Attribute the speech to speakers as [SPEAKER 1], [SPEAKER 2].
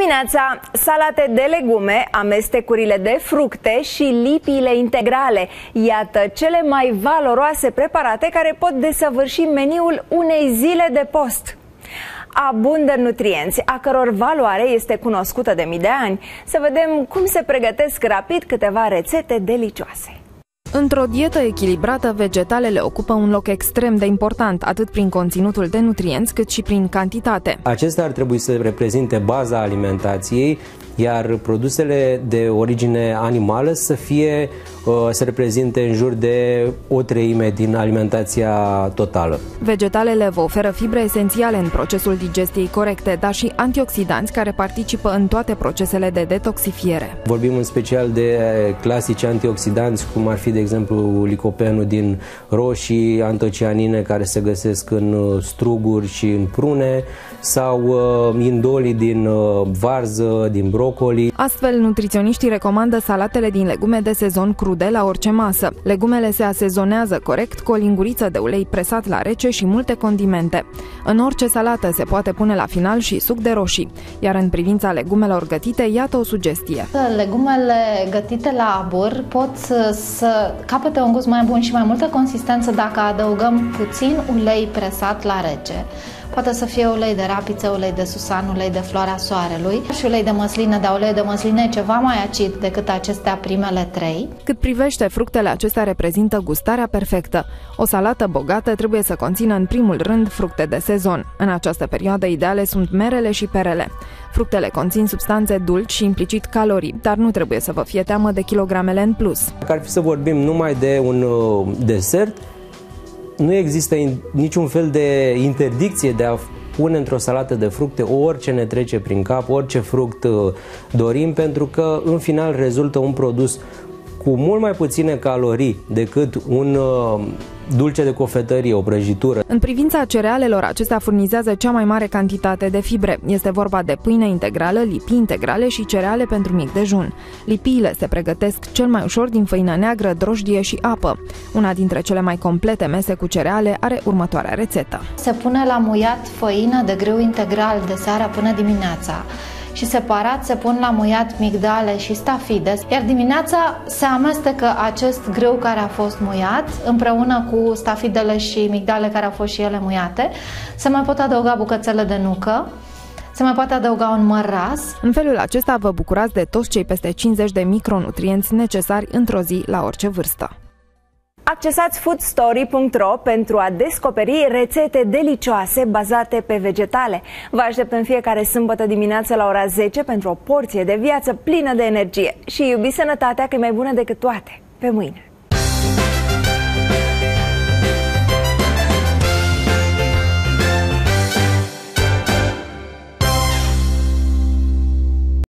[SPEAKER 1] dimineața, salate de legume, amestecurile de fructe și lipiile integrale. Iată cele mai valoroase preparate care pot desăvârși meniul unei zile de post. Abundă în nutrienți, a căror valoare este cunoscută de mii de ani. Să vedem cum se pregătesc rapid câteva rețete delicioase.
[SPEAKER 2] Într-o dietă echilibrată, vegetalele ocupă un loc extrem de important, atât prin conținutul de nutrienți, cât și prin cantitate.
[SPEAKER 3] Acestea ar trebui să reprezinte baza alimentației, iar produsele de origine animală să reprezinte în jur de o treime din alimentația totală.
[SPEAKER 2] Vegetalele vă oferă fibre esențiale în procesul digestiei corecte, dar și antioxidanți care participă în toate procesele de detoxifiere.
[SPEAKER 3] Vorbim în special de clasici antioxidanți, cum ar fi, de exemplu, licopenul din roșii, antocianine care se găsesc în struguri și în prune, sau indolii din varză, din brocoli.
[SPEAKER 2] Astfel, nutriționiștii recomandă salatele din legume de sezon crude la orice masă. Legumele se asezonează corect cu o linguriță de ulei presat la rece și multe condimente. În orice salată se poate pune la final și suc de roșii. Iar în privința legumelor gătite, iată o sugestie.
[SPEAKER 4] Legumele gătite la abur pot să capete un gust mai bun și mai multă consistență dacă adăugăm puțin ulei presat la rece. Poate să fie ulei de rapiță, ulei de susan, ulei de floarea soarelui și ulei de măslină, dar uleiul de măslină e ceva mai acid decât acestea primele trei.
[SPEAKER 2] Cât privește fructele, acestea reprezintă gustarea perfectă. O salată bogată trebuie să conțină în primul rând fructe de sezon. În această perioadă ideale sunt merele și perele. Fructele conțin substanțe dulci și implicit calorii, dar nu trebuie să vă fie teamă de kilogramele în plus.
[SPEAKER 3] Dacă ar fi să vorbim numai de un desert, nu există niciun fel de interdicție de a pune într-o salată de fructe orice ne trece prin cap, orice fruct dorim, pentru că în final rezultă un produs cu mult mai puține calorii decât un dulce de cofetărie, o prăjitură.
[SPEAKER 2] În privința cerealelor, acestea furnizează cea mai mare cantitate de fibre. Este vorba de pâine integrală, lipii integrale și cereale pentru mic dejun. Lipiile se pregătesc cel mai ușor din făină neagră, drojdie și apă. Una dintre cele mai complete mese cu cereale are următoarea rețetă.
[SPEAKER 4] Se pune la muiat făină de grâu integral de seara până dimineața. Și separat se pun la muiat migdale și stafide, iar dimineața se amestecă acest grâu care a fost muiat împreună cu stafidele și migdale care au fost și ele muiate. Se mai pot adăuga bucățele de nucă, se mai poate adăuga un măr ras.
[SPEAKER 2] În felul acesta vă bucurați de toți cei peste 50 de micronutrienți necesari într-o zi la orice vârstă.
[SPEAKER 1] Accesați foodstory.ro pentru a descoperi rețete delicioase bazate pe vegetale. Vă aștept în fiecare sâmbătă dimineață la ora 10 pentru o porție de viață plină de energie. Și iubiți sănătatea, că e mai bună decât toate. Pe mâine!